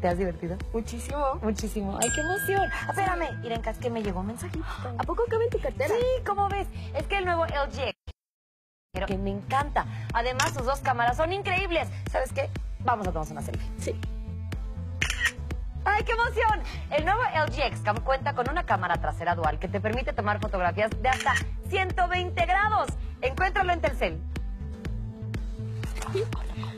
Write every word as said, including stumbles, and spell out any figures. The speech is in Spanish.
¿Te has divertido? Muchísimo. Muchísimo. ¡Ay, qué emoción! Espérame, Irenka, es que me llegó un mensajito. ¿A poco cabe en tu cartera? Sí, ¿cómo ves? Es que el nuevo L G X, que me encanta. Además, sus dos cámaras son increíbles. ¿Sabes qué? Vamos a tomarnos una selfie. Sí. ¡Ay, qué emoción! El nuevo L G X Cam cuenta con una cámara trasera dual que te permite tomar fotografías de hasta ciento veinte grados. Encuéntralo en Telcel.